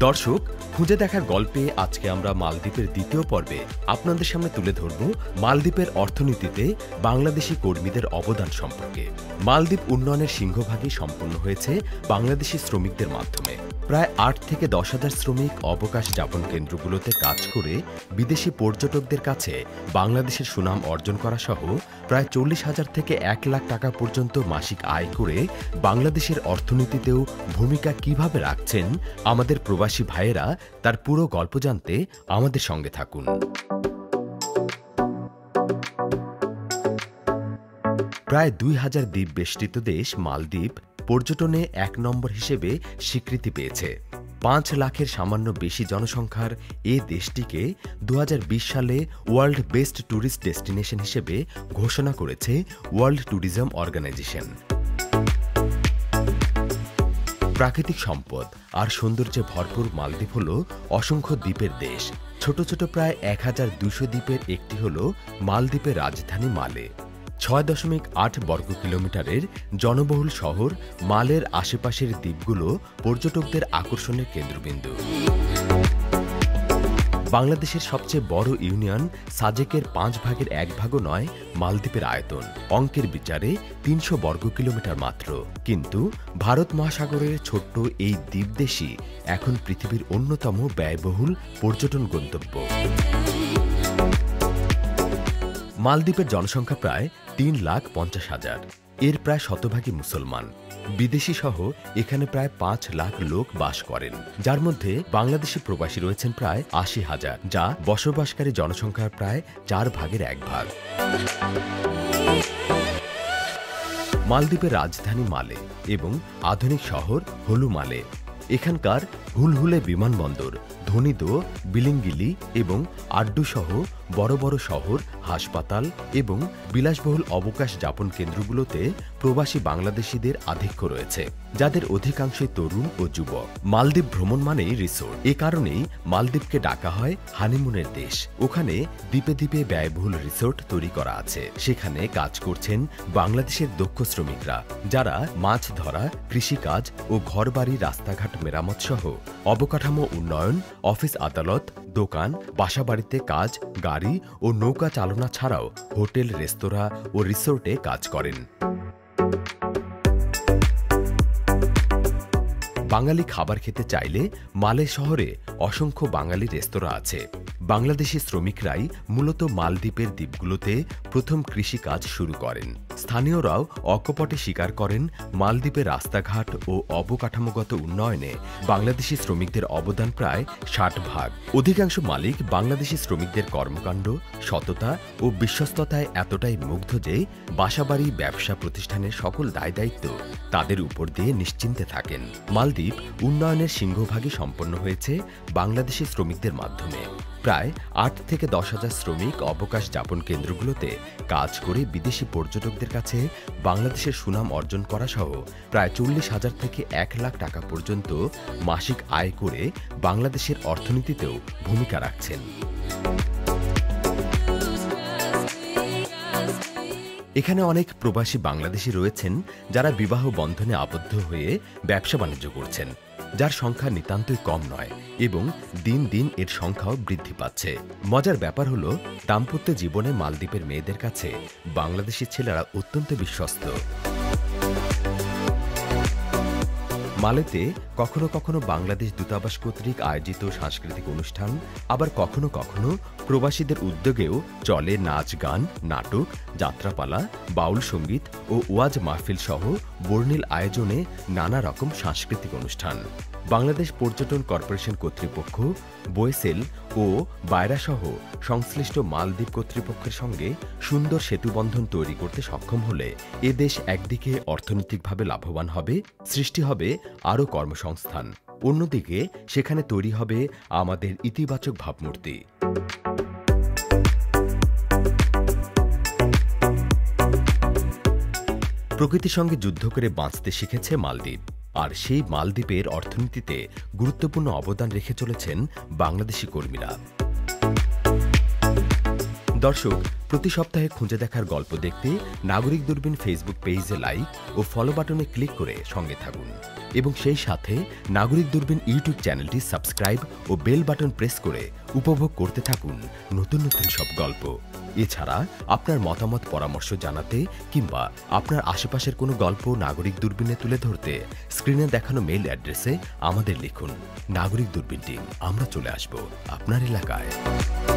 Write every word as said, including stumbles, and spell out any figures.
দর্শক, খুঁজে দেখার গল্পে আজকে আমরা মালদ্বীপের দ্বিতীয় পর্বে আপনাদের সামনে তুলে ধরব মালদ্বীপের অর্থনীতিতে বাংলাদেশি কর্মীদের অবদান সম্পর্কে। মালদ্বীপ উন্নয়নের সিংহভাগই সম্পন্ন হয়েছে বাংলাদেশি শ্রমিকদের মাধ্যমে। প্রায় আট থেকে দশ হাজার শ্রমিক অবকাশ যাপন কেন্দ্রগুলোতে কাজ করে বিদেশি পর্যটকদের কাছে বাংলাদেশের সুনাম অর্জন করা সহ প্রায় চল্লিশ হাজার থেকে এক লাখ টাকা পর্যন্ত মাসিক আয় করে বাংলাদেশের অর্থনীতিতেও ভূমিকা কিভাবে রাখছেন আমাদের প্রবাসী ভাইয়েরা, তার পুরো গল্প জানতে আমাদের সঙ্গে থাকুন। প্রায় দুই হাজার দ্বীপ বেষ্টিত দেশ মালদ্বীপ পর্যটনে এক নম্বর হিসেবে স্বীকৃতি পেয়েছে। পাঁচ লাখের সামান্য বেশি জনসংখ্যার এ দেশটিকে দু হাজার বিশ সালে ওয়ার্ল্ড বেস্ট ট্যুরিস্ট ডেস্টিনেশন হিসেবে ঘোষণা করেছে ওয়ার্ল্ড ট্যুরিজম অর্গানাইজেশন। প্রাকৃতিক সম্পদ আর সৌন্দর্যে ভরপুর মালদ্বীপ হল অসংখ্য দ্বীপের দেশ। ছোট ছোট প্রায় এক হাজার দুশো দ্বীপের একটি হল মালদ্বীপের রাজধানী মালে। ছয় দশমিক আট বর্গ কিলোমিটারের জনবহুল শহর মালের আশেপাশের দ্বীপগুলো পর্যটকদের আকর্ষণের কেন্দ্রবিন্দু। বাংলাদেশের সবচেয়ে বড় ইউনিয়ন সাজেকের পাঁচ ভাগের এক ভাগও নয় মালদ্বীপের আয়তন। অঙ্কের বিচারে তিনশো বর্গ কিলোমিটার মাত্র, কিন্তু ভারত মহাসাগরের ছোট্ট এই দ্বীপদেশই এখন পৃথিবীর অন্যতম ব্যয়বহুল পর্যটন গন্তব্য। মালদ্বীপের জনসংখ্যা প্রায় তিন লাখ পঞ্চাশ হাজার। এর প্রায় শতভাগই মুসলমান। বিদেশি সহ এখানে প্রায় পাঁচ লাখ লোক বাস করেন, যার মধ্যে বাংলাদেশি প্রবাসী রয়েছেন প্রায় আশি হাজার, যা বসবাসকারী জনসংখ্যার প্রায় চার ভাগের এক ভাগ। মালদ্বীপের রাজধানী মালে এবং আধুনিক শহর হলু মালে। এখানকার হুলহুলে বিমানবন্দর, ধনিদো, বিলিঙ্গিলি এবং আড্ডু সহ বড় বড় শহর, হাসপাতাল এবং বিলাসবহুল অবকাশ যাপন কেন্দ্রগুলোতে প্রবাসী বাংলাদেশিদের আধিক্য রয়েছে, যাদের অধিকাংশই তরুণ ও যুবক। মালদ্বীপ ভ্রমণ মানেই রিসোর্ট। এ কারণেই মালদ্বীপকে ডাকা হয় হানিমুনের দেশ। ওখানে দ্বীপে দ্বীপে ব্যয়বহুল রিসোর্ট তৈরি করা আছে। সেখানে কাজ করছেন বাংলাদেশের দক্ষ শ্রমিকরা, যারা মাছ ধরা, কৃষিকাজ ও ঘরবাড়ি, রাস্তাঘাট মেরামত সহ অবকাঠামো উন্নয়ন, অফিস আদালত, দোকান, বাসাবাড়িতে কাজ, গাড়ি ও নৌকা চালনা ছাড়াও হোটেল, রেস্তোরাঁ ও রিসোর্টে কাজ করেন। বাঙালি খাবার খেতে চাইলে মালে শহরে অসংখ্য বাঙালি রেস্তোরাঁ আছে। বাংলাদেশি শ্রমিকরাই মূলত মালদ্বীপের দ্বীপগুলোতে প্রথম কৃষিকাজ শুরু করেন। স্থানীয়রাও অকপটে স্বীকার করেন মালদ্বীপের রাস্তাঘাট ও অবকাঠামোগত উন্নয়নে বাংলাদেশি শ্রমিকদের অবদান প্রায় ষাট ভাগ। অধিকাংশ মালিক বাংলাদেশি শ্রমিকদের কর্মকাণ্ড, সততা ও বিশ্বস্ততায় এতটাই মুগ্ধ যে বাসাবাড়ি, ব্যবসা প্রতিষ্ঠানের সকল দায় দায়িত্ব তাদের উপর দিয়ে নিশ্চিন্তে থাকেন। মালদ্বীপ উন্নয়নের সিংহভাগই সম্পন্ন হয়েছে বাংলাদেশি শ্রমিকদের মাধ্যমে। প্রায় আট থেকে দশ হাজার শ্রমিক অবকাশ যাপন কেন্দ্রগুলোতে কাজ করে বিদেশি পর্যটকদের কাছে বাংলাদেশের সুনাম অর্জন করা সহ প্রায় চল্লিশ হাজার থেকে এক লাখ টাকা পর্যন্ত মাসিক আয় করে বাংলাদেশের অর্থনীতিতেও ভূমিকা রাখছেন। এখানে অনেক প্রবাসী বাংলাদেশি রয়েছেন, যারা বিবাহ বন্ধনে আবদ্ধ হয়ে ব্যবসা বাণিজ্য করছেন, যার সংখ্যা নিতান্তই কম নয় এবং দিন দিন এর সংখ্যাও বৃদ্ধি পাচ্ছে। মজার ব্যাপার হলো, দাম্পত্য জীবনে মালদ্বীপের মেয়েদের কাছে বাংলাদেশি ছেলেরা অত্যন্ত বিশ্বস্ত। মালেতে কখনো কখনো বাংলাদেশ দূতাবাস কর্তৃক আয়োজিত সাংস্কৃতিক অনুষ্ঠান, আবার কখনো কখনো প্রবাসীদের উদ্যোগেও চলে নাচ, গান, নাটক, যাত্রাপালা, বাউল সঙ্গীত ও ওয়াজ মাহফিল সহ বর্ণিল আয়োজনে নানা রকম সাংস্কৃতিক অনুষ্ঠান। বাংলাদেশ পর্যটন কর্পোরেশন কর্তৃপক্ষ, বয়েসেল ও বায়রা সহ সংশ্লিষ্ট মালদ্বীপ কর্তৃপক্ষের সঙ্গে সুন্দর সেতুবন্ধন তৈরি করতে সক্ষম হলে এ দেশ একদিকে অর্থনৈতিকভাবে লাভবান হবে, সৃষ্টি হবে আরও কর্মসংস্থান, অন্যদিকে সেখানে তৈরি হবে আমাদের ইতিবাচক ভাবমূর্তি। প্রকৃতির সঙ্গে যুদ্ধ করে বাঁচতে শিখেছে মালদ্বীপ, আর সেই মালদ্বীপের অর্থনীতিতে গুরুত্বপূর্ণ অবদান রেখে চলেছেন বাংলাদেশি কর্মীরা। দর্শক, প্রতি সপ্তাহে খুঁজে দেখার গল্প দেখতে নাগরিক দূরবীন ফেসবুক পেজে লাইক ও ফলো বাটনে ক্লিক করে সঙ্গে থাকুন এবং সেই সাথে নাগরিক দূরবীন ইউটিউব চ্যানেলটি সাবস্ক্রাইব ও বেল বাটন প্রেস করে উপভোগ করতে থাকুন নতুন নতুন সব গল্প। এছাড়া আপনার মতামত পরামর্শ জানাতে কিংবা আপনার আশেপাশের কোনো গল্প নাগরিক দূরবীনে তুলে ধরতে স্ক্রিনে দেখানো মেইল অ্যাড্রেসে আমাদের লিখুন। নাগরিক দূরবীন টিম, আমরা চলে আসব আপনার এলাকায়।